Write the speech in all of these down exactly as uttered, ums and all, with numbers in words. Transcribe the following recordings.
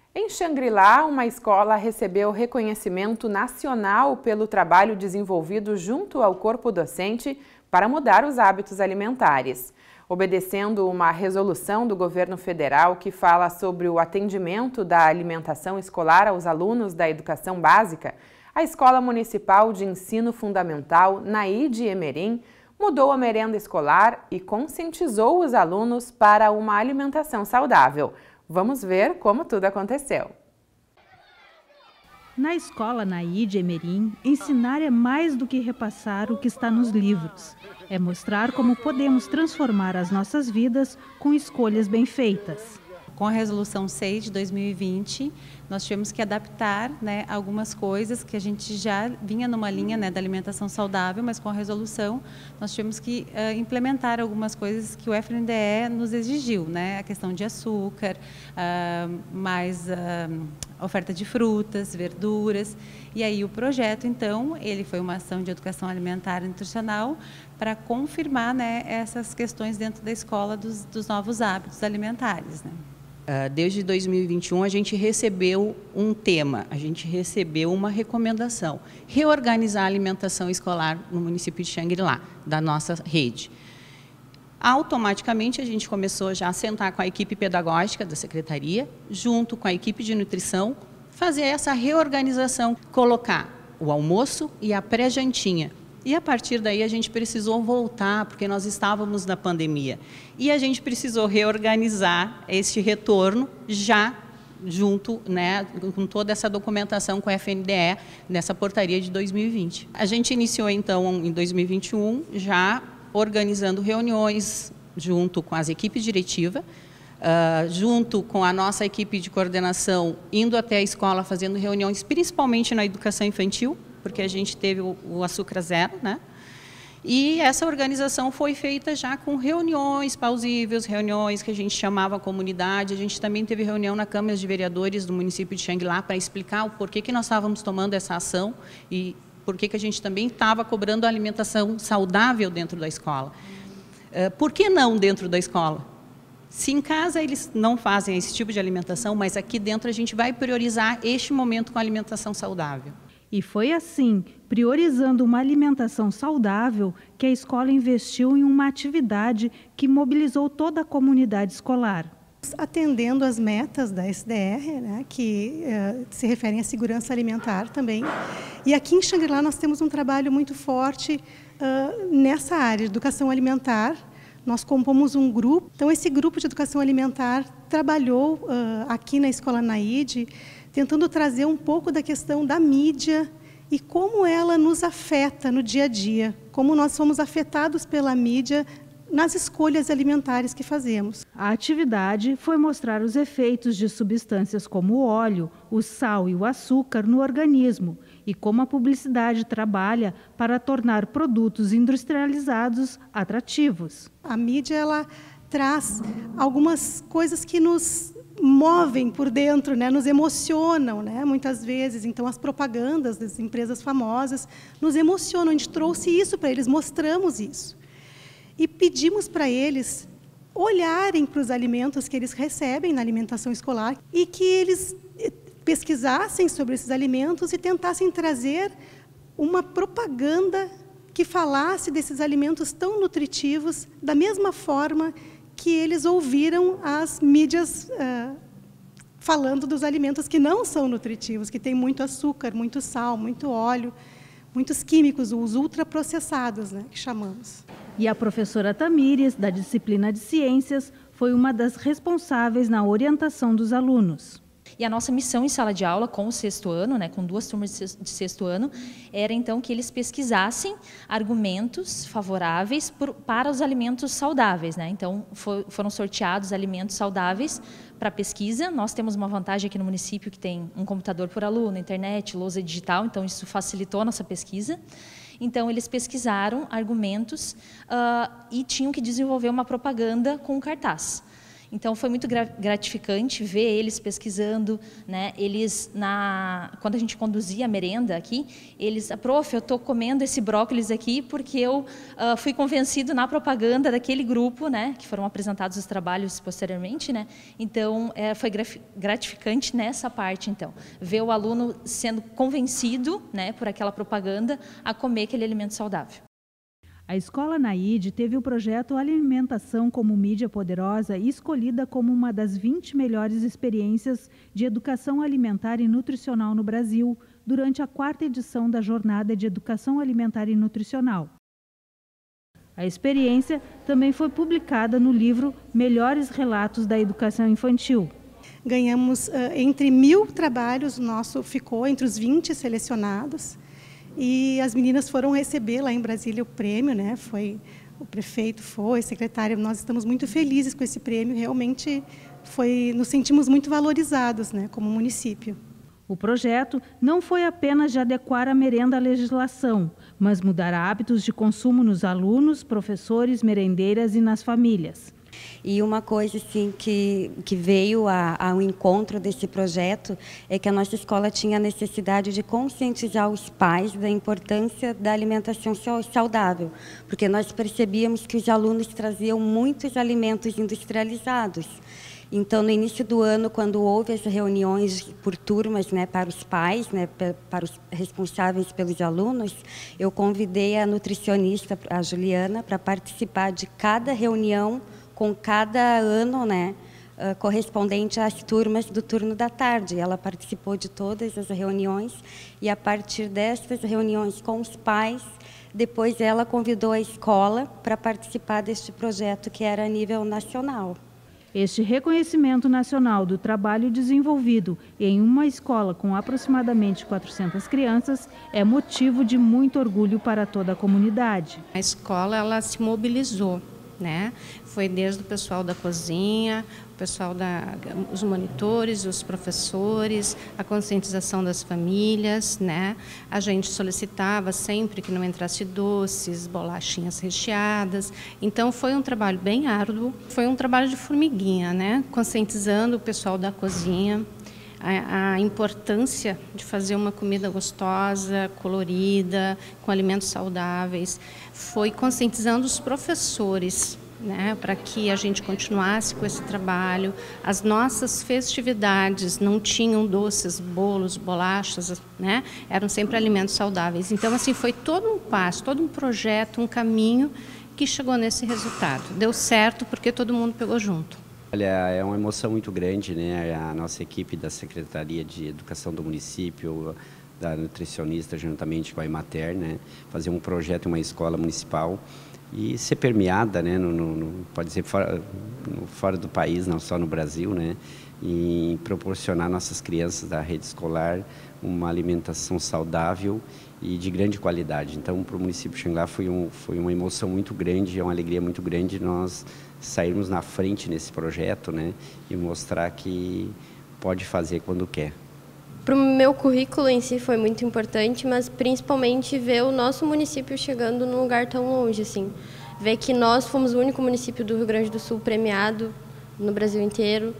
Em Xangri-Lá, uma escola recebeu reconhecimento nacional pelo trabalho desenvolvido junto ao corpo docente para mudar os hábitos alimentares. Obedecendo uma resolução do governo federal que fala sobre o atendimento da alimentação escolar aos alunos da educação básica, a Escola Municipal de Ensino Fundamental Naide Emerim mudou a merenda escolar e conscientizou os alunos para uma alimentação saudável. Vamos ver como tudo aconteceu. Na escola Naide Emerim, ensinar é mais do que repassar o que está nos livros. É mostrar como podemos transformar as nossas vidas com escolhas bem feitas. Com a resolução seis de dois mil e vinte, nós tivemos que adaptar, né, algumas coisas que a gente já vinha numa linha, né, da alimentação saudável, mas com a resolução nós tivemos que uh, implementar algumas coisas que o F N D E nos exigiu, né, a questão de açúcar, uh, mais uh, oferta de frutas, verduras. E aí o projeto, então, ele foi uma ação de educação alimentar e nutricional para confirmar, né, essas questões dentro da escola dos, dos novos hábitos alimentares, né. Desde dois mil e vinte e um, a gente recebeu um tema, a gente recebeu uma recomendação, reorganizar a alimentação escolar no município de Xangri-Lá, da nossa rede. Automaticamente, a gente começou já a sentar com a equipe pedagógica da secretaria, junto com a equipe de nutrição, fazer essa reorganização, colocar o almoço e a pré-jantinha. E, a partir daí, a gente precisou voltar, porque nós estávamos na pandemia. E a gente precisou reorganizar este retorno já junto, né, com toda essa documentação com a F N D E, nessa portaria de dois mil e vinte. A gente iniciou, então, em dois mil e vinte e um, já organizando reuniões junto com as equipes diretivas, uh, junto com a nossa equipe de coordenação, indo até a escola, fazendo reuniões, principalmente na educação infantil, porque a gente teve o, o açúcar zero, né? E essa organização foi feita já com reuniões plausíveis, reuniões que a gente chamava a comunidade. A gente também teve reunião na Câmara de Vereadores do município de Xangri-Lá para explicar o porquê que nós estávamos tomando essa ação e porquê que a gente também estava cobrando a alimentação saudável dentro da escola. Uh, por que não dentro da escola? Se em casa eles não fazem esse tipo de alimentação, mas aqui dentro a gente vai priorizar este momento com a alimentação saudável. E foi assim, priorizando uma alimentação saudável, que a escola investiu em uma atividade que mobilizou toda a comunidade escolar. Atendendo às metas da S D R, né, que uh, se referem à segurança alimentar também. E aqui em Xangri-Lá nós temos um trabalho muito forte uh, nessa área de educação alimentar. Nós compomos um grupo. Então, esse grupo de educação alimentar trabalhou uh, aqui na Escola Naide, tentando trazer um pouco da questão da mídia e como ela nos afeta no dia a dia, como nós somos afetados pela mídia nas escolhas alimentares que fazemos. A atividade foi mostrar os efeitos de substâncias como o óleo, o sal e o açúcar no organismo e como a publicidade trabalha para tornar produtos industrializados atrativos. A mídia ela traz algumas coisas que nos movem por dentro, né? Nos emocionam, né? Muitas vezes. Então, as propagandas das empresas famosas nos emocionam. A gente trouxe isso para eles, mostramos isso. E pedimos para eles olharem para os alimentos que eles recebem na alimentação escolar e que eles pesquisassem sobre esses alimentos e tentassem trazer uma propaganda que falasse desses alimentos tão nutritivos da mesma forma que eles ouviram as mídias uh, falando dos alimentos que não são nutritivos, que tem muito açúcar, muito sal, muito óleo, muitos químicos, os ultraprocessados, né, que chamamos. E a professora Tamires, da disciplina de Ciências, foi uma das responsáveis na orientação dos alunos. E a nossa missão em sala de aula com o sexto ano, né, com duas turmas de sexto ano, era então que eles pesquisassem argumentos favoráveis por, para os alimentos saudáveis, né? Então for, foram sorteados alimentos saudáveis para pesquisa. Nós temos uma vantagem aqui no município que tem um computador por aluno, internet, lousa digital, então isso facilitou a nossa pesquisa. Então eles pesquisaram argumentos uh, e tinham que desenvolver uma propaganda com cartaz. Então, foi muito gratificante ver eles pesquisando, né? Eles, na, quando a gente conduzia a merenda aqui, eles, prof, eu estou comendo esse brócolis aqui porque eu uh, fui convencido na propaganda daquele grupo, né? Que foram apresentados os trabalhos posteriormente, né? Então, é, foi gratificante nessa parte, então. Ver o aluno sendo convencido, né, por aquela propaganda a comer aquele alimento saudável. A Escola Naide teve o projeto Alimentação como Mídia Poderosa escolhida como uma das vinte melhores experiências de educação alimentar e nutricional no Brasil, durante a quarta edição da Jornada de Educação Alimentar e Nutricional. A experiência também foi publicada no livro Melhores Relatos da Educação Infantil. Ganhamos uh, entre mil trabalhos, o nosso ficou entre os vinte selecionados. E as meninas foram receber lá em Brasília o prêmio, né? Foi, o prefeito foi, secretária, nós estamos muito felizes com esse prêmio, realmente foi, nos sentimos muito valorizados, né, como município. O projeto não foi apenas de adequar a merenda à legislação, mas mudar hábitos de consumo nos alunos, professores, merendeiras e nas famílias. E uma coisa assim, que, que veio a, ao encontro desse projeto é que a nossa escola tinha a necessidade de conscientizar os pais da importância da alimentação saudável, porque nós percebíamos que os alunos traziam muitos alimentos industrializados. Então, no início do ano, quando houve as reuniões por turmas, né, para os pais, né, para os responsáveis pelos alunos, eu convidei a nutricionista, a Juliana, para participar de cada reunião com cada ano, né, uh, correspondente às turmas do turno da tarde. Ela participou de todas as reuniões e, a partir dessas reuniões com os pais, depois ela convidou a escola para participar deste projeto que era a nível nacional. Este reconhecimento nacional do trabalho desenvolvido em uma escola com aproximadamente quatrocentas crianças é motivo de muito orgulho para toda a comunidade. A escola, ela se mobilizou, né? Foi desde o pessoal da cozinha, o pessoal da, os monitores, os professores, a conscientização das famílias, né? A gente solicitava sempre que não entrasse doces, bolachinhas recheadas. Então foi um trabalho bem árduo, foi um trabalho de formiguinha, né? Conscientizando o pessoal da cozinha a, a importância de fazer uma comida gostosa, colorida, com alimentos saudáveis. Foi conscientizando os professores, né, para que a gente continuasse com esse trabalho. As nossas festividades não tinham doces, bolos, bolachas, né, eram sempre alimentos saudáveis. Então, assim, foi todo um passo, todo um projeto, um caminho que chegou nesse resultado. Deu certo porque todo mundo pegou junto. Olha, é uma emoção muito grande, né? A nossa equipe da Secretaria de Educação do município, da nutricionista, juntamente com a Emater, né, fazer um projeto em uma escola municipal e ser permeada, né, no, no, pode ser fora, no, fora do país, não só no Brasil, né, e proporcionar às nossas crianças da rede escolar uma alimentação saudável e de grande qualidade. Então, para o município de Xanglar foi, um, foi uma emoção muito grande, é uma alegria muito grande nós sairmos na frente nesse projeto, né, e mostrar que pode fazer quando quer. Para o meu currículo em si foi muito importante, mas principalmente ver o nosso município chegando num lugar tão longe, assim. Ver que nós fomos o único município do Rio Grande do Sul premiado no Brasil inteiro.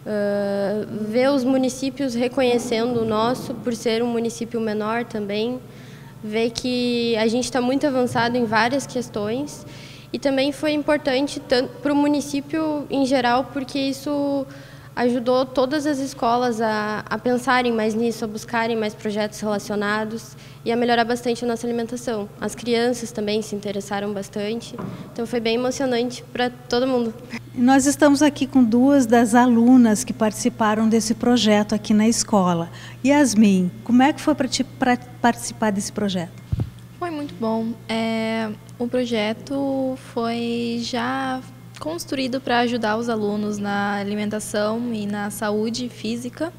Uh, ver os municípios reconhecendo o nosso por ser um município menor também. Ver que a gente está muito avançado em várias questões. E também foi importante para o município em geral, porque isso ajudou todas as escolas a, a pensarem mais nisso, a buscarem mais projetos relacionados e a melhorar bastante a nossa alimentação. As crianças também se interessaram bastante, então foi bem emocionante para todo mundo. Nós estamos aqui com duas das alunas que participaram desse projeto aqui na escola. Yasmin, como é que foi para ti pra participar desse projeto? Foi muito bom. É, o projeto foi já construído para ajudar os alunos na alimentação e na saúde física.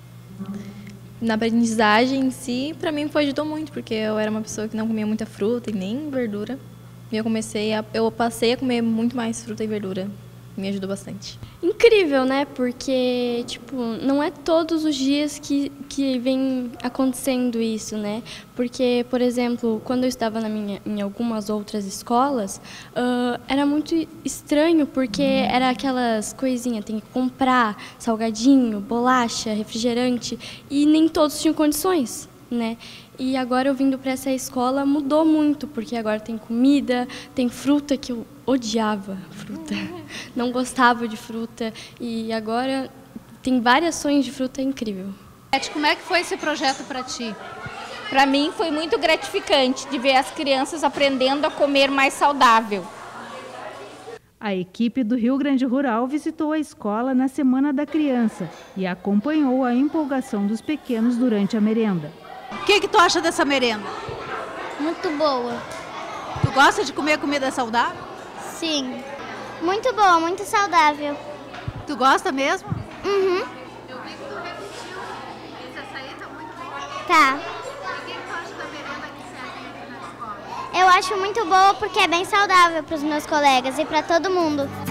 Na aprendizagem em si, para mim foi ajudou muito, porque eu era uma pessoa que não comia muita fruta e nem verdura. E eu comecei a, eu passei a comer muito mais fruta e verdura me ajudou bastante. Incrível, né? Porque, tipo, não é todos os dias que, que vem acontecendo isso, né? Porque, por exemplo, quando eu estava na minha, em algumas outras escolas, uh, era muito estranho, porque era aquelas coisinhas, tem que comprar salgadinho, bolacha, refrigerante, e nem todos tinham condições, né? E agora eu vindo para essa escola mudou muito, porque agora tem comida, tem fruta, que eu odiava fruta, não gostava de fruta, e agora tem variações de fruta, é incrível. Como é que foi esse projeto para ti? Para mim foi muito gratificante de ver as crianças aprendendo a comer mais saudável. A equipe do Rio Grande Rural visitou a escola na Semana da Criança e acompanhou a empolgação dos pequenos durante a merenda. O que que tu acha dessa merenda? Muito boa. Tu gosta de comer comida saudável? Sim. Muito boa, muito saudável. Tu gosta mesmo? Uhum. Eu vi que tu repetiu. Essa aí tá muito boa. Tá. E o que tu acha da merenda que serve aqui na escola? Eu acho muito boa porque é bem saudável para os meus colegas e para todo mundo.